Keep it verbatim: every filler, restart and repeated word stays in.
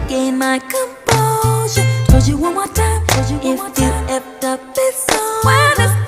regain my composure. Told you one more time, if you effed up, it's on. When it's